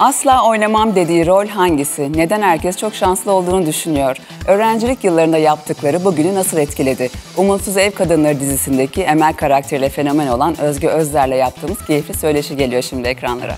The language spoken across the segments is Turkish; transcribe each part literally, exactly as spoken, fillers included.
Asla oynamam dediği rol hangisi? Neden herkes çok şanslı olduğunu düşünüyor? Öğrencilik yıllarında yaptıkları bugünü nasıl etkiledi? Umutsuz Ev Kadınları dizisindeki Emel karakteriyle fenomen olan Özge Özder'le yaptığımız keyifli söyleşi geliyor şimdi ekranlara.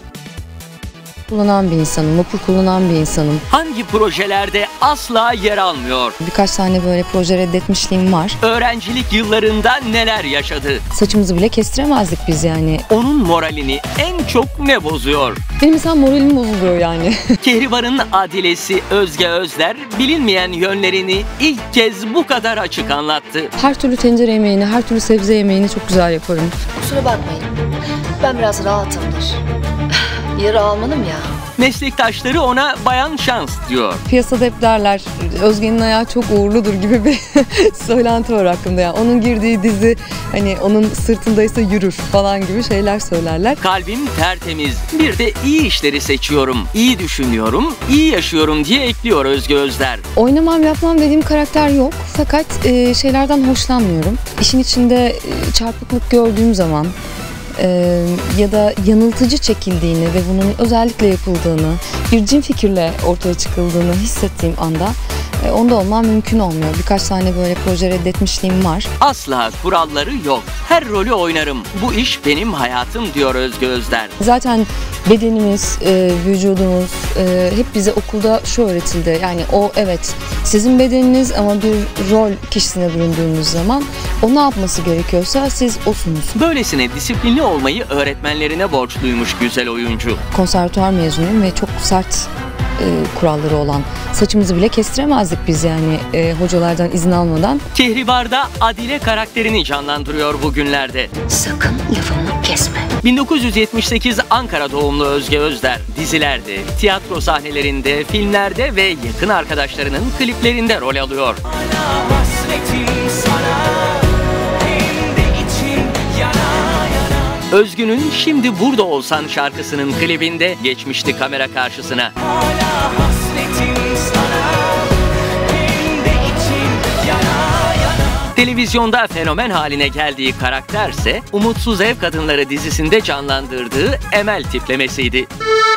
Kullanan bir insanım, vapur kullanan bir insanım. Hangi projelerde asla yer almıyor? Birkaç tane böyle proje reddetmişliğim var. Öğrencilik yıllarında neler yaşadı? Saçımızı bile kestiremezdik biz yani. Onun moralini en çok ne bozuyor? Benim mesela moralim bozuluyor yani. Kehribar'ın adilesi Özge Özder bilinmeyen yönlerini ilk kez bu kadar açık anlattı. Her türlü tencere yemeğini, her türlü sebze yemeğini çok güzel yaparım. Kusura bakmayın, ben biraz rahatımdır. Yarı almanım ya. Meslektaşları ona bayan şans diyor. Piyasada hep derler, Özge'nin ayağı çok uğurludur gibi bir söylenti var hakkında. Yani onun girdiği dizi, hani onun sırtındaysa yürür falan gibi şeyler söylerler. Kalbim tertemiz, bir de iyi işleri seçiyorum, iyi düşünüyorum, iyi yaşıyorum diye ekliyor Özge Özder. Oynamam yapmam dediğim karakter yok. Fakat e, şeylerden hoşlanmıyorum. İşin içinde e, çarpıklık gördüğüm zaman e, ya da yanıltıcı çekildiğini ve bunun özellikle yapıldığını, bir cin fikirle ortaya çıkıldığını hissettiğim anda e, onda olmam mümkün olmuyor. Birkaç tane böyle proje reddetmişliğim var. Asla kuralları yok. Her rolü oynarım. Bu iş benim hayatım diyor Özge Özder. Zaten bedenimiz, e, vücudumuz e, hep bize okulda şu öğretildi. Yani o evet sizin bedeniniz ama bir rol kişisine büründüğünüz zaman o ne yapması gerekiyorsa siz osunuz. Böylesine disiplinli olmayı öğretmenlerine borçluymuş güzel oyuncu. Konservatuar mezunuyum ve çok sert e, kuralları olan, saçımızı bile kestiremezdik biz yani e, hocalardan izin almadan. Kehribar'da Adile karakterini canlandırıyor bugünlerde. Sakın lafımı kesme. bin dokuz yüz yetmiş sekiz Ankara doğumlu Özge Özder, dizilerde, tiyatro sahnelerinde, filmlerde ve yakın arkadaşlarının kliplerinde rol alıyor. Özgün'ün Şimdi Burada Olsan şarkısının klibinde geçmişti kamera karşısına. Televizyonda fenomen haline geldiği karakterse Umutsuz Ev Kadınları dizisinde canlandırdığı Emel tiplemesiydi.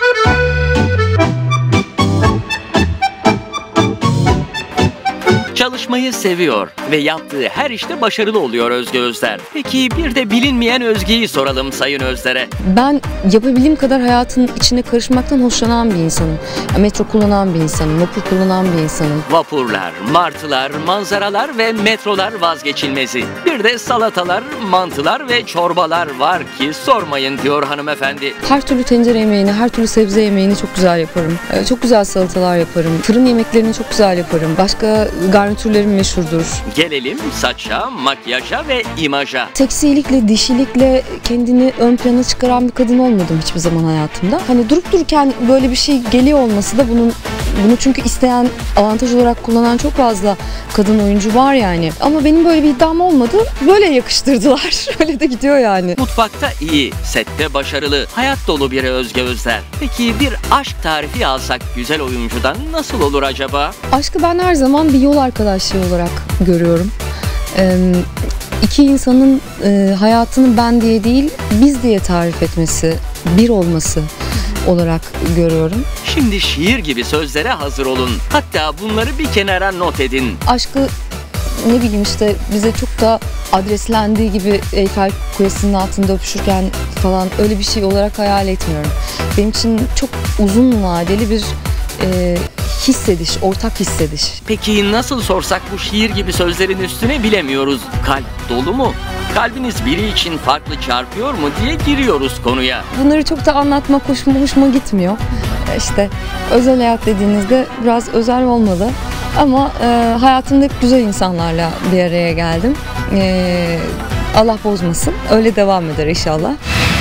Çalışmayı seviyor ve yaptığı her işte başarılı oluyor Özge Özder. Peki bir de bilinmeyen Özge'yi soralım Sayın Özder'e. Ben yapabildiğim kadar hayatın içine karışmaktan hoşlanan bir insanım. Metro kullanan bir insanım, vapur kullanan bir insanım. Vapurlar, martılar, manzaralar ve metrolar vazgeçilmezi. Bir de salatalar, mantılar ve çorbalar var ki sormayın diyor hanımefendi. Her türlü tencere yemeğini, her türlü sebze yemeğini çok güzel yaparım. Çok güzel salatalar yaparım. Fırın yemeklerini çok güzel yaparım. Başka garnitürlerim meşhurdur. Gelelim saça, makyaja ve imaja. Seksilikle, dişilikle kendini ön plana çıkaran bir kadın olmadım hiçbir zaman hayatımda. Hani durup dururken böyle bir şey geliyor olması da bunun bunu çünkü isteyen, avantaj olarak kullanan çok fazla kadın oyuncu var yani. Ama benim böyle bir iddiam olmadı. Böyle yakıştırdılar. Öyle de gidiyor yani. Mutfakta iyi, sette başarılı, hayat dolu biri Özge Özder. Peki bir aşk tarifi alsak güzel oyuncudan nasıl olur acaba? Aşkı ben her zaman bir yol arkadaşlığı olarak görüyorum. Ee, iki insanın e, hayatını ben diye değil, biz diye tarif etmesi, bir olması olarak görüyorum. Şimdi şiir gibi sözlere hazır olun. Hatta bunları bir kenara not edin. Aşkı ne bileyim işte bize çok da adreslendiği gibi Eyfel Kulesi'nin altında öpüşürken falan öyle bir şey olarak hayal etmiyorum. Benim için çok uzun vadeli bir e, hissediş, ortak hissediş. Peki nasıl sorsak bu şiir gibi sözlerin üstüne bilemiyoruz. Kalp dolu mu? Kalbiniz biri için farklı çarpıyor mu diye giriyoruz konuya. Bunları çok da anlatmak hoşuma, hoşuma gitmiyor. İşte özel hayat dediğinizde biraz özel olmalı. Ama e, hayatımda hep güzel insanlarla bir araya geldim. E, Allah bozmasın. Öyle devam eder inşallah.